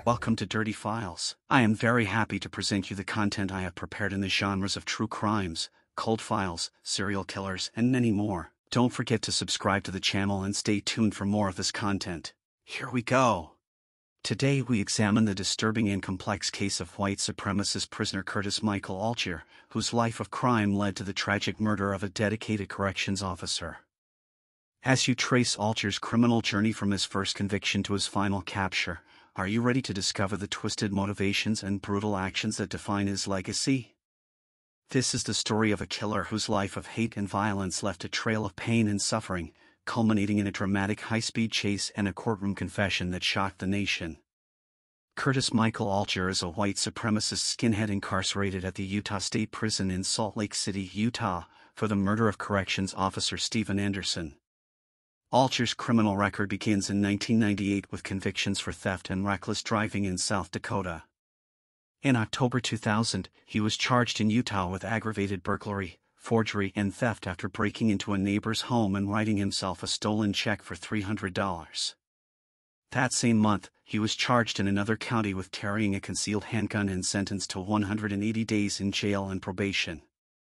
Welcome to Dirty Files. I am very happy to present you the content I have prepared in the genres of true crimes, cold files, serial killers, and many more. Don't forget to subscribe to the channel and stay tuned for more of this content. Here we go. Today we examine the disturbing and complex case of white supremacist prisoner Curtis Michael Allgier, whose life of crime led to the tragic murder of a dedicated corrections officer. As you trace Allgier's criminal journey from his first conviction to his final capture, are you ready to discover the twisted motivations and brutal actions that define his legacy? This is the story of a killer whose life of hate and violence left a trail of pain and suffering, culminating in a dramatic high-speed chase and a courtroom confession that shocked the nation. Curtis Michael Allgier is a white supremacist skinhead incarcerated at the Utah State Prison in Salt Lake City, Utah, for the murder of corrections officer Steven Anderson. Allgier's criminal record begins in 1998 with convictions for theft and reckless driving in South Dakota. In October 2000, he was charged in Utah with aggravated burglary, forgery, and theft after breaking into a neighbor's home and writing himself a stolen check for $300. That same month, he was charged in another county with carrying a concealed handgun and sentenced to 180 days in jail and probation.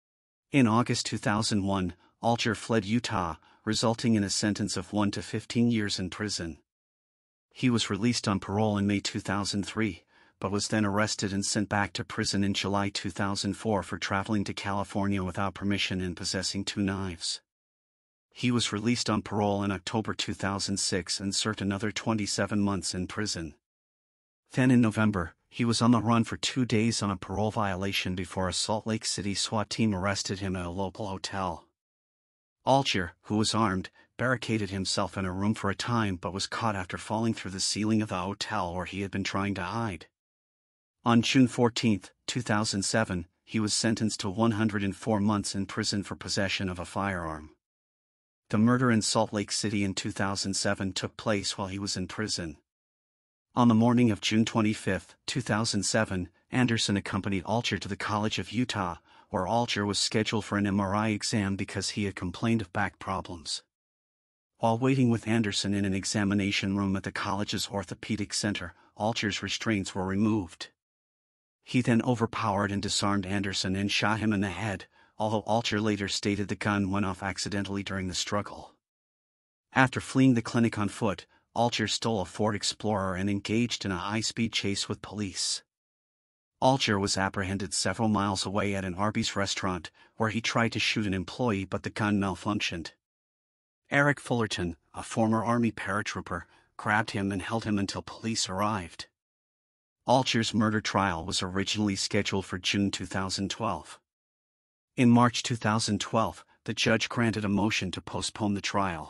In August 2001, Allgier fled Utah, resulting in a sentence of 1 to 15 years in prison. He was released on parole in May 2003, but was then arrested and sent back to prison in July 2004 for traveling to California without permission and possessing 2 knives. He was released on parole in October 2006 and served another 27 months in prison. Then in November, he was on the run for 2 days on a parole violation before a Salt Lake City SWAT team arrested him at a local hotel. Allgier, who was armed, barricaded himself in a room for a time but was caught after falling through the ceiling of the hotel where he had been trying to hide. On June 14, 2007, he was sentenced to 104 months in prison for possession of a firearm. The murder in Salt Lake City in 2007 took place while he was in prison. On the morning of June 25, 2007, Anderson accompanied Allgier to the College of Utah, where Allgier was scheduled for an MRI exam because he had complained of back problems. While waiting with Anderson in an examination room at the college's orthopedic center, Allgier's restraints were removed. He then overpowered and disarmed Anderson and shot him in the head, although Allgier later stated the gun went off accidentally during the struggle. After fleeing the clinic on foot, Allgier stole a Ford Explorer and engaged in a high-speed chase with police. Allgier was apprehended several miles away at an Arby's restaurant, where he tried to shoot an employee but the gun malfunctioned. Eric Fullerton, a former Army paratrooper, grabbed him and held him until police arrived. Allgier's murder trial was originally scheduled for June 2012. In March 2012, the judge granted a motion to postpone the trial.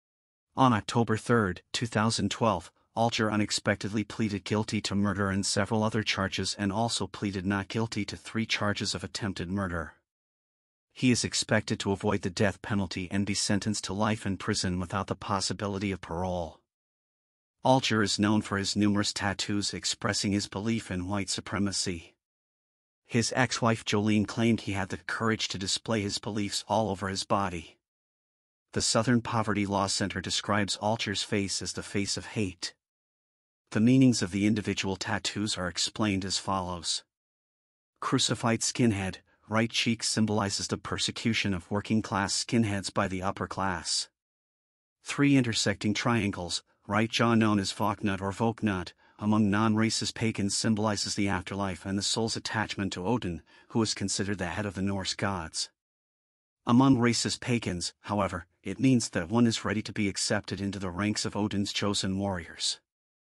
On October 3, 2012, Allgier unexpectedly pleaded guilty to murder and several other charges and also pleaded not guilty to 3 charges of attempted murder. He is expected to avoid the death penalty and be sentenced to life in prison without the possibility of parole. Allgier is known for his numerous tattoos expressing his belief in white supremacy. His ex-wife Jolene claimed he had the courage to display his beliefs all over his body. The Southern Poverty Law Center describes Allgier's face as the face of hate. The meanings of the individual tattoos are explained as follows. Crucified skinhead, right cheek symbolizes the persecution of working-class skinheads by the upper class. 3 intersecting triangles, right jaw known as Voknut or Voknut, among non-racist pagans symbolizes the afterlife and the soul's attachment to Odin, who is considered the head of the Norse gods. Among racist pagans, however, it means that one is ready to be accepted into the ranks of Odin's chosen warriors.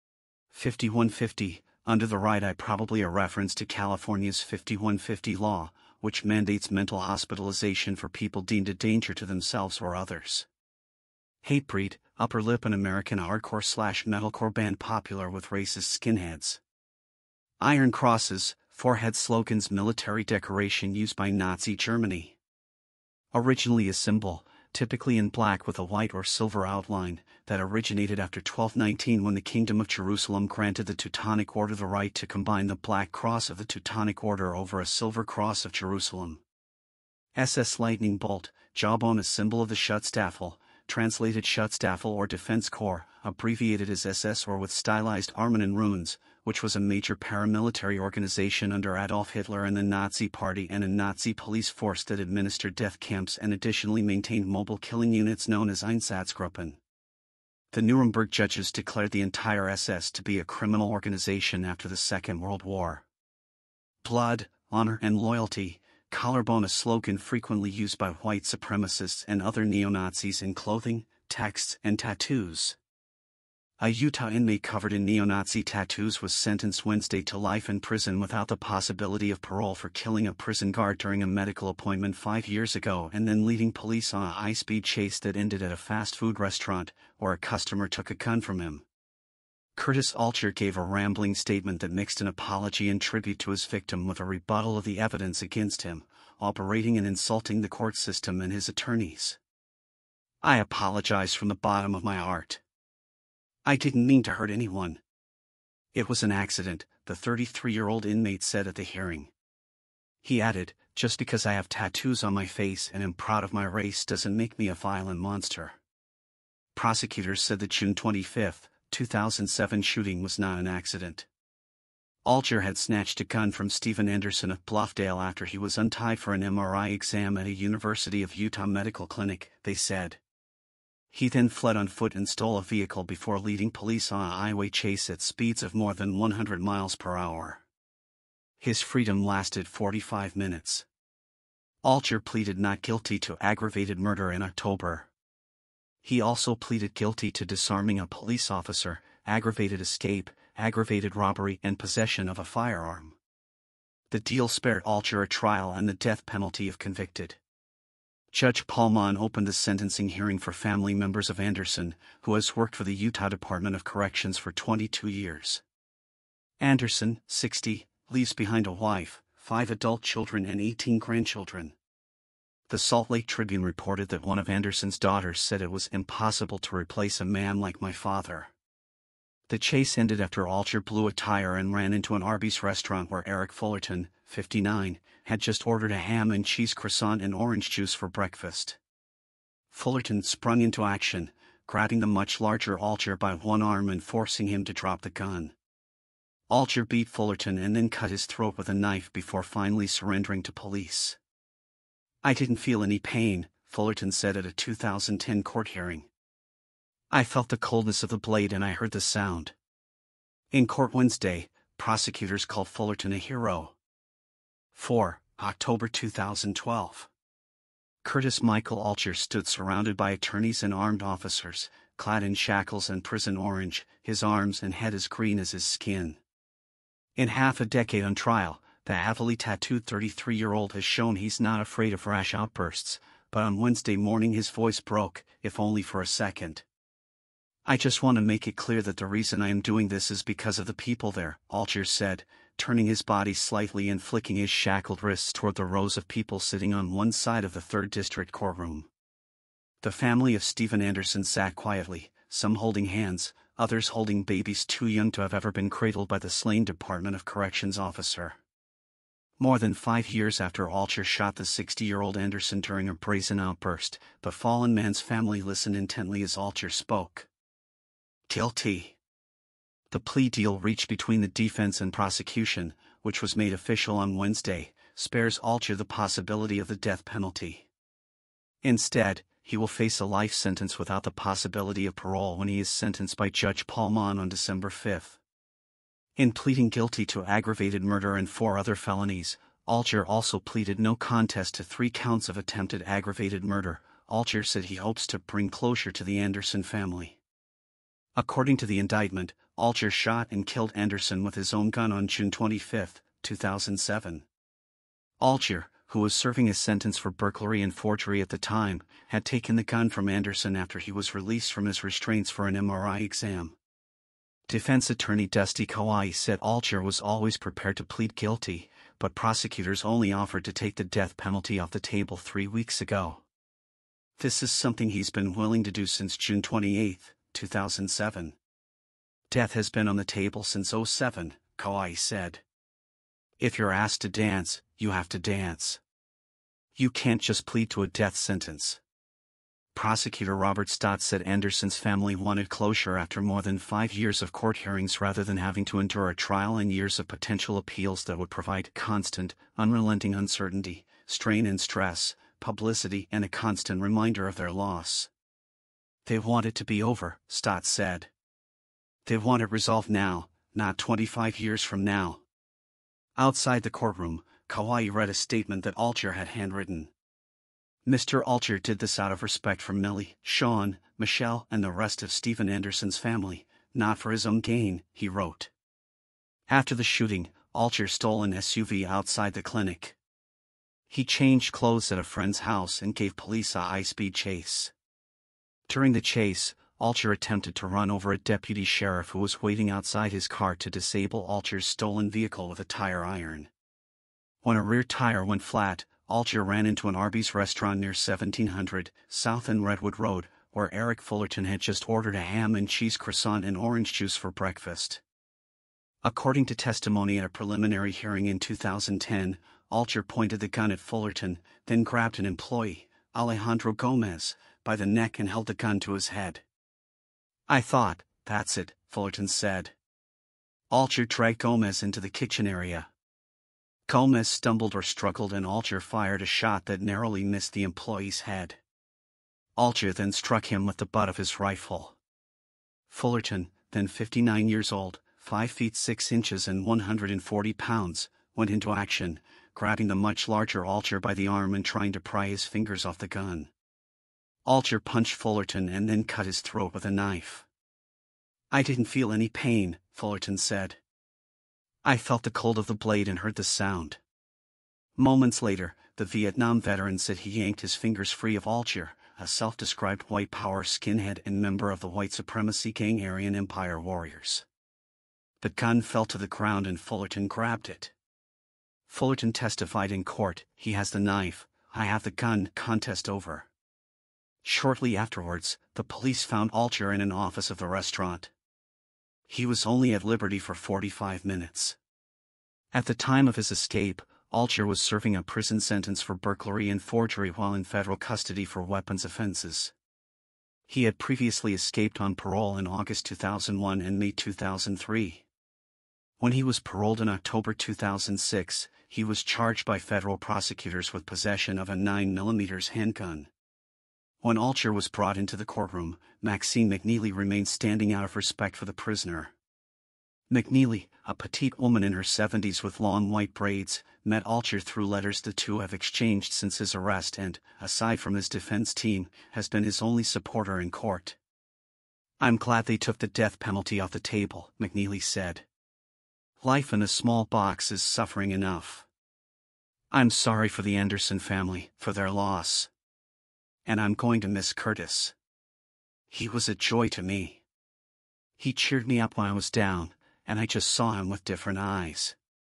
5150, under the right eye, probably a reference to California's 5150 law, which mandates mental hospitalization for people deemed a danger to themselves or others. Hatebreed, upper lip, an American hardcore/metalcore band popular with racist skinheads. Iron crosses, forehead slogans, military decoration used by Nazi Germany. Originally a symbol, typically in black with a white or silver outline, that originated after 1219 when the Kingdom of Jerusalem granted the Teutonic Order the right to combine the black cross of the Teutonic Order over a silver cross of Jerusalem. SS Lightning Bolt, jawbone, a symbol of the Schutzstaffel, translated Schutzstaffel or Defense Corps, abbreviated as SS or with stylized Armen and runes, which was a major paramilitary organization under Adolf Hitler and the Nazi Party and a Nazi police force that administered death camps and additionally maintained mobile killing units known as Einsatzgruppen. The Nuremberg judges declared the entire SS to be a criminal organization after the Second World War. Blood, honor and loyalty, collarbone, a slogan frequently used by white supremacists and other neo-Nazis in clothing, texts and tattoos. A Utah inmate covered in neo-Nazi tattoos was sentenced Wednesday to life in prison without the possibility of parole for killing a prison guard during a medical appointment 5 years ago and then leading police on a high-speed chase that ended at a fast food restaurant, where a customer took a gun from him. Curtis Allgier gave a rambling statement that mixed an apology and tribute to his victim with a rebuttal of the evidence against him, operating and insulting the court system and his attorneys. "I apologize from the bottom of my heart. I didn't mean to hurt anyone. It was an accident," the 33-year-old inmate said at the hearing. He added, "Just because I have tattoos on my face and am proud of my race doesn't make me a violent monster." Prosecutors said the June 25, 2007 shooting was not an accident. Allgier had snatched a gun from Stephen Anderson of Bluffdale after he was untied for an MRI exam at a University of Utah medical clinic, they said. He then fled on foot and stole a vehicle before leading police on a highway chase at speeds of more than 100 miles per hour. His freedom lasted 45 minutes. Allgier pleaded not guilty to aggravated murder in October. He also pleaded guilty to disarming a police officer, aggravated escape, aggravated robbery and possession of a firearm. The deal spared Allgier a trial and the death penalty if convicted. Judge Paul Mon opened the sentencing hearing for family members of Anderson, who has worked for the Utah Department of Corrections for 22 years. Anderson, 60, leaves behind a wife, 5 adult children and 18 grandchildren. The Salt Lake Tribune reported that one of Anderson's daughters said it was impossible to replace a man like my father. The chase ended after Allgier blew a tire and ran into an Arby's restaurant where Eric Fullerton, 59, had just ordered a ham and cheese croissant and orange juice for breakfast. Fullerton sprung into action, grabbing the much larger Allgier by one arm and forcing him to drop the gun. Allgier beat Fullerton and then cut his throat with a knife before finally surrendering to police. "I didn't feel any pain," Fullerton said at a 2010 court hearing. "I felt the coldness of the blade and I heard the sound." In court Wednesday, prosecutors called Fullerton a hero. 4. October 2012. Curtis Michael Allgier stood surrounded by attorneys and armed officers, clad in shackles and prison orange, his arms and head as green as his skin. In half a decade on trial, the heavily tattooed 33-year-old has shown he's not afraid of rash outbursts, but on Wednesday morning his voice broke, if only for a second. "I just want to make it clear that the reason I am doing this is because of the people there," Allgier said, turning his body slightly and flicking his shackled wrists toward the rows of people sitting on one side of the 3rd District courtroom. The family of Stephen Anderson sat quietly, some holding hands, others holding babies too young to have ever been cradled by the slain Department of Corrections officer. More than 5 years after Allgier shot the 60-year-old Anderson during a brazen outburst, the fallen man's family listened intently as Allgier spoke. "Guilty." The plea deal reached between the defense and prosecution, which was made official on Wednesday, spares Allgier the possibility of the death penalty. Instead, he will face a life sentence without the possibility of parole when he is sentenced by Judge Paul Mon on December 5. In pleading guilty to aggravated murder and 4 other felonies, Allgier also pleaded no contest to 3 counts of attempted aggravated murder. Allgier said he hopes to bring closure to the Anderson family. According to the indictment, Allgier shot and killed Anderson with his own gun on June 25, 2007. Allgier, who was serving his sentence for burglary and forgery at the time, had taken the gun from Anderson after he was released from his restraints for an MRI exam. Defense attorney Dusty Kawai said Allgier was always prepared to plead guilty, but prosecutors only offered to take the death penalty off the table 3 weeks ago. "This is something he's been willing to do since June 28, 2007. Death has been on the table since 2007, Kawai said. "If you're asked to dance, you have to dance. You can't just plead to a death sentence." Prosecutor Robert Stott said Anderson's family wanted closure after more than 5 years of court hearings rather than having to endure a trial and years of potential appeals that would provide constant, unrelenting uncertainty, strain and stress, publicity and a constant reminder of their loss. They want it to be over, Stott said. They want it resolved now, not 25 years from now. Outside the courtroom, Kauai read a statement that Allgier had handwritten. Mr. Allgier did this out of respect for Millie, Sean, Michelle and the rest of Stephen Anderson's family, not for his own gain, he wrote. After the shooting, Allgier stole an SUV outside the clinic. He changed clothes at a friend's house and gave police a high-speed chase. During the chase, Allgier attempted to run over a deputy sheriff who was waiting outside his car to disable Allgier's stolen vehicle with a tire iron. When a rear tire went flat, Allgier ran into an Arby's restaurant near 1700 South and Redwood Road, where Eric Fullerton had just ordered a ham and cheese croissant and orange juice for breakfast. According to testimony at a preliminary hearing in 2010, Allgier pointed the gun at Fullerton, then grabbed an employee, Alejandro Gomez, by the neck and held the gun to his head. "I thought, that's it," Fullerton said. Allgier dragged Gomez into the kitchen area. Gomez stumbled or struggled and Allgier fired a shot that narrowly missed the employee's head. Allgier then struck him with the butt of his rifle. Fullerton, then 59 years old, 5 feet 6 inches and 140 pounds, went into action, grabbing the much larger Allgier by the arm and trying to pry his fingers off the gun. Allgier punched Fullerton and then cut his throat with a knife. "I didn't feel any pain," Fullerton said. "I felt the cold of the blade and heard the sound." Moments later, the Vietnam veteran said he yanked his fingers free of Allgier, a self-described white power skinhead and member of the white supremacy gang Aryan Empire Warriors. The gun fell to the ground and Fullerton grabbed it. Fullerton testified in court, "He has the knife, I have the gun, contest over." Shortly afterwards, the police found Allgier in an office of the restaurant. He was only at liberty for 45 minutes. At the time of his escape, Allgier was serving a prison sentence for burglary and forgery while in federal custody for weapons offenses. He had previously escaped on parole in August 2001 and May 2003. When he was paroled in October 2006, he was charged by federal prosecutors with possession of a 9mm handgun. When Allgier was brought into the courtroom, Maxine McNeely remained standing out of respect for the prisoner. McNeely, a petite woman in her 70s with long white braids, met Allgier through letters the two have exchanged since his arrest and, aside from his defense team, has been his only supporter in court. "I'm glad they took the death penalty off the table," McNeely said. "Life in a small box is suffering enough. I'm sorry for the Anderson family, for their loss. And I'm going to miss Curtis. He was a joy to me. He cheered me up when I was down, and I just saw him with different eyes."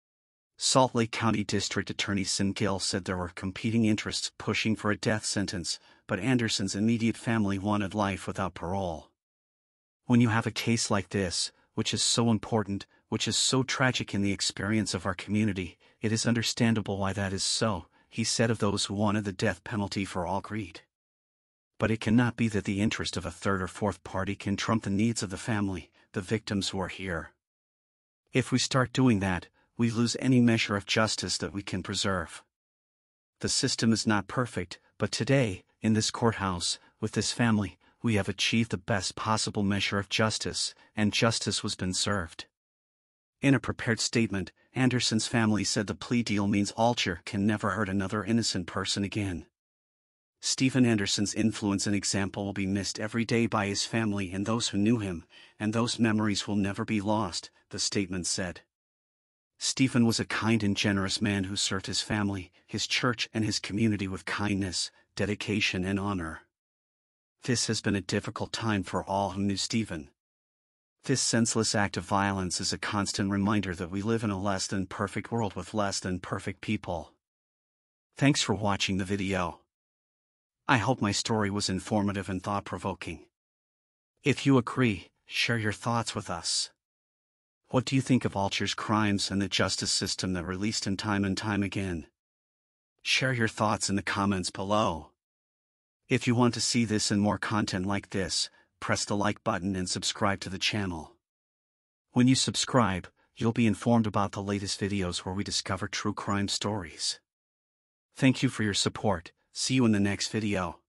Salt Lake County District Attorney Sim Gill said there were competing interests pushing for a death sentence, but Anderson's immediate family wanted life without parole. "When you have a case like this, which is so important, which is so tragic in the experience of our community, it is understandable why that is so," he said of those who wanted the death penalty for all greed. "But it cannot be that the interest of a third or fourth party can trump the needs of the family, the victims who are here. If we start doing that, we lose any measure of justice that we can preserve. The system is not perfect, but today, in this courthouse, with this family, we have achieved the best possible measure of justice, and justice has been served." In a prepared statement, Anderson's family said the plea deal means Allgier can never hurt another innocent person again. Stephen Anderson's influence and example will be missed every day by his family and those who knew him, and those memories will never be lost, the statement said. Stephen was a kind and generous man who served his family, his church and his community with kindness, dedication and honor. This has been a difficult time for all who knew Stephen. This senseless act of violence is a constant reminder that we live in a less than perfect world with less than perfect people. Thanks for watching the video. I hope my story was informative and thought-provoking. If you agree, share your thoughts with us. What do you think of Allgier's crimes and the justice system that released him time and time again? Share your thoughts in the comments below. If you want to see this and more content like this, press the like button and subscribe to the channel. When you subscribe, you'll be informed about the latest videos where we discover true crime stories. Thank you for your support. See you in the next video.